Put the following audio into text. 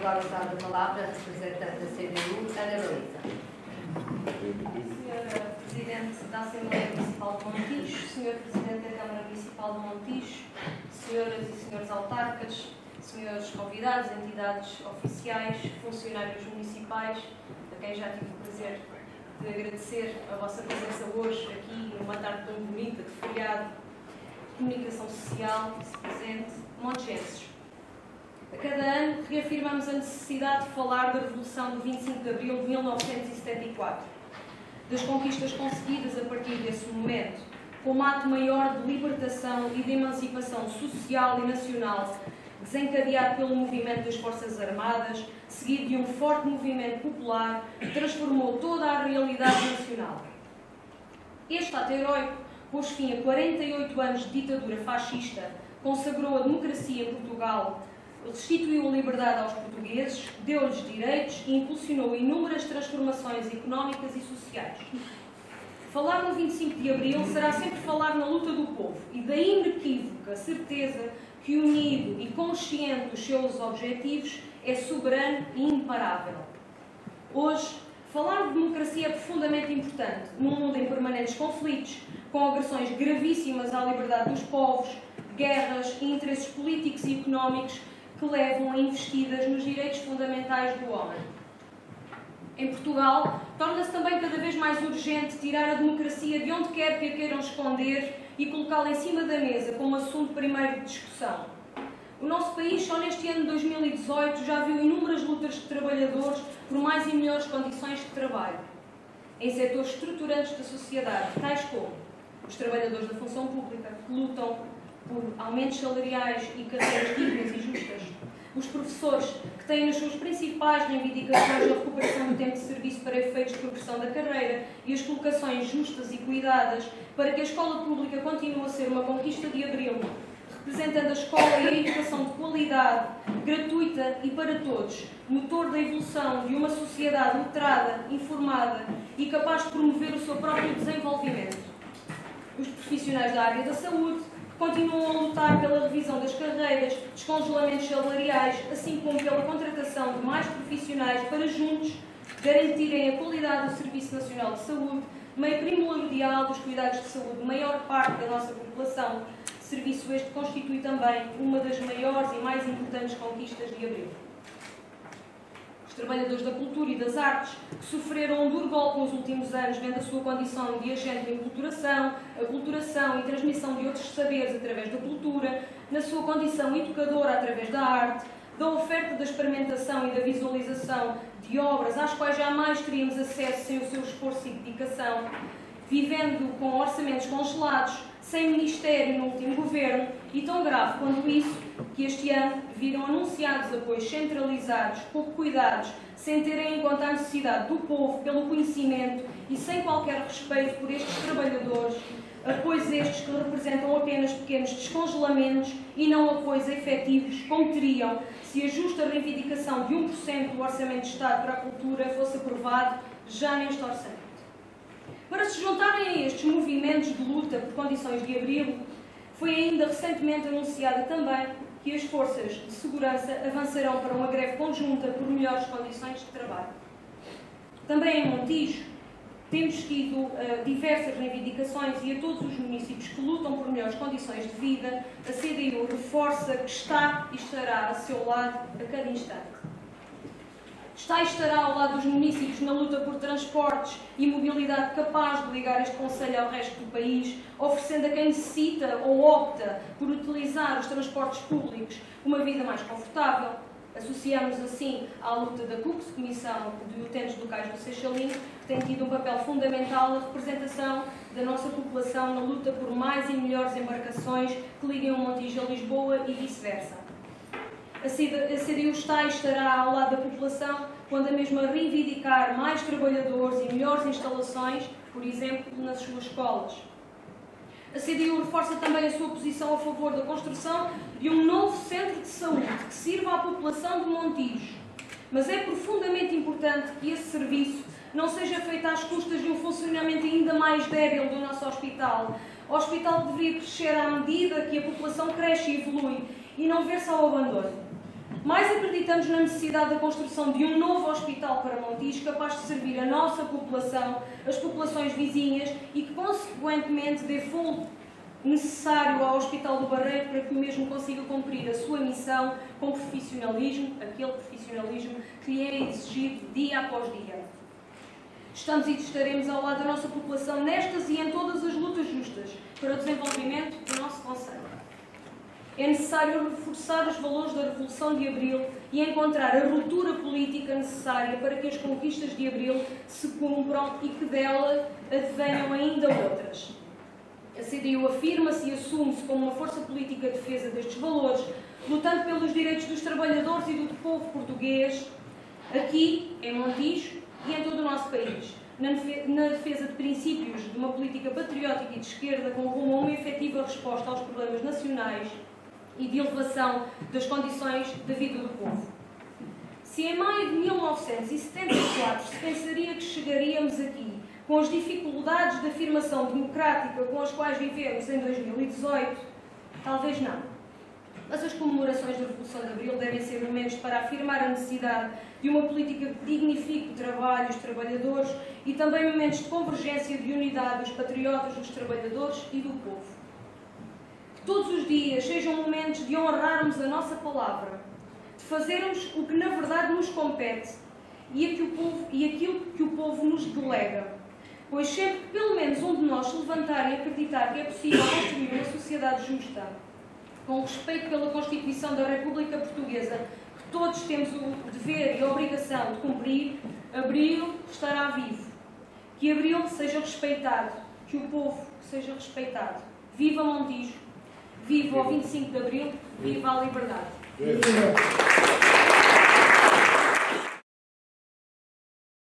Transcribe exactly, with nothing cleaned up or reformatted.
agora usar a palavra a representante da C D U, Ana Belisa. Senhora Presidente da Assembleia Municipal de Montijo, Senhor Presidente da Câmara Municipal de Montijo, Senhoras e Senhores autarcas, Senhores convidados, entidades oficiais, funcionários municipais, a quem já tive o prazer de agradecer a vossa presença hoje aqui numa tarde tão bonita, de feriado, comunicação social, presente, montienses. A cada ano reafirmamos a necessidade de falar da Revolução de vinte e cinco de Abril de mil novecentos e setenta e quatro, das conquistas conseguidas a partir desse momento, como ato maior de libertação e de emancipação social e nacional, desencadeado pelo movimento das Forças Armadas, seguido de um forte movimento popular que transformou toda a realidade nacional. Este ato heroico pôs fim a quarenta e oito anos de ditadura fascista, consagrou a democracia em Portugal, restituiu a liberdade aos portugueses, deu-lhes direitos e impulsionou inúmeras transformações económicas e sociais. Falar no vinte e cinco de Abril será sempre falar na luta do povo e da inequívoca certeza que, unido e consciente dos seus objetivos, é soberano e imparável. Hoje, falar de democracia é profundamente importante, num mundo em permanentes conflitos, com agressões gravíssimas à liberdade dos povos, guerras e interesses políticos e económicos que levam a investidas nos direitos fundamentais do homem. Em Portugal, torna-se também cada vez mais urgente tirar a democracia de onde quer que a queiram esconder e colocá-la em cima da mesa como assunto primeiro de discussão. O nosso país, só neste ano de dois mil e dezoito, já viu inúmeras lutas de trabalhadores por mais e melhores condições de trabalho, em setores estruturantes da sociedade, tais como os trabalhadores da função pública, que lutam por aumentos salariais e carreiras dignas e justas, os professores, que têm nas suas principais reivindicações a recuperação do tempo de serviço para efeitos de progressão da carreira e as colocações justas e cuidadas para que a escola pública continue a ser uma conquista de abril, representando a escola e a educação de qualidade, gratuita e para todos, motor da evolução de uma sociedade letrada, informada e capaz de promover o seu próprio desenvolvimento. Os profissionais da área da saúde, continuam a lutar pela revisão das carreiras, descongelamentos salariais, assim como pela contratação de mais profissionais para juntos garantirem a qualidade do Serviço Nacional de Saúde, meio primordial dos cuidados de saúde de maior parte da nossa população, serviço este que constitui também uma das maiores e mais importantes conquistas de abril. Os trabalhadores da cultura e das artes, que sofreram um duro golpe nos últimos anos, vendo a sua condição de agente de enculturação, aculturação e transmissão de outros saberes através da cultura, na sua condição educadora através da arte, da oferta da experimentação e da visualização de obras às quais jamais teríamos acesso sem o seu esforço e dedicação, vivendo com orçamentos congelados, sem ministério no último governo, e tão grave quanto isso, que este ano viram anunciados apoios centralizados, pouco cuidados, sem terem em conta a necessidade do povo pelo conhecimento e sem qualquer respeito por estes trabalhadores, apoios estes que representam apenas pequenos descongelamentos e não apoios efetivos, como teriam se a justa reivindicação de um por cento do Orçamento de Estado para a Cultura fosse aprovado já neste orçamento. Para se juntarem a estes movimentos de luta por condições de abril, foi ainda recentemente anunciada também que as forças de segurança avançarão para uma greve conjunta por melhores condições de trabalho. Também em Montijo, temos tido uh, diversas reivindicações e a todos os municípios que lutam por melhores condições de vida, a C D U reforça que está e estará a seu lado a cada instante. Está e estará ao lado dos municípios na luta por transportes e mobilidade capaz de ligar este concelho ao resto do país, oferecendo a quem necessita ou opta por utilizar os transportes públicos uma vida mais confortável. Associamos assim à luta da C U C, Comissão de Utentes Locais do Seixalim, que tem tido um papel fundamental na representação da nossa população na luta por mais e melhores embarcações que liguem o Montijo a Lisboa e vice-versa. A C D U está e estará ao lado da população quando a mesma reivindicar mais trabalhadores e melhores instalações, por exemplo, nas suas escolas. A C D U reforça também a sua posição a favor da construção de um novo centro de saúde que sirva à população de Montijo. Mas é profundamente importante que esse serviço não seja feito às custas de um funcionamento ainda mais débil do nosso hospital. O hospital deveria crescer à medida que a população cresce e evolui e não ver-se ao abandono. Mais acreditamos na necessidade da construção de um novo hospital para Montijo, capaz de servir a nossa população, as populações vizinhas e que, consequentemente, dê fundo necessário ao Hospital do Barreiro para que o mesmo consiga cumprir a sua missão com profissionalismo, aquele profissionalismo que lhe é exigido dia após dia. Estamos e estaremos ao lado da nossa população nestas e em todas as lutas justas para o desenvolvimento do nosso concelho. É necessário reforçar os valores da Revolução de Abril e encontrar a ruptura política necessária para que as conquistas de Abril se cumpram e que dela advenham ainda outras. A C D U afirma-se e assume-se como uma força política de defesa destes valores, lutando pelos direitos dos trabalhadores e do povo português, aqui em Montijo e em todo o nosso país, na defesa de princípios de uma política patriótica e de esquerda com rumo a uma efetiva resposta aos problemas nacionais e de elevação das condições da vida do povo. Se em maio de mil novecentos e setenta e quatro se pensaria que chegaríamos aqui com as dificuldades de afirmação democrática com as quais vivemos em dois mil e dezoito, talvez não. Mas as comemorações da Revolução de Abril devem ser momentos para afirmar a necessidade de uma política que dignifique o trabalho, os trabalhadores e também momentos de convergência e de unidade dos patriotas, dos trabalhadores e do povo. Que todos os dias sejam momentos de honrarmos a nossa palavra, de fazermos o que na verdade nos compete e aquilo que o povo, e aquilo que o povo nos delega. Pois sempre que pelo menos um de nós se levantar e acreditar que é possível construir uma sociedade justa, com respeito pela Constituição da República Portuguesa, que todos temos o dever e a obrigação de cumprir, Abril estará vivo. Que Abril seja respeitado, que o povo seja respeitado. Viva Montijo, viva o vinte e cinco de Abril, viva a liberdade.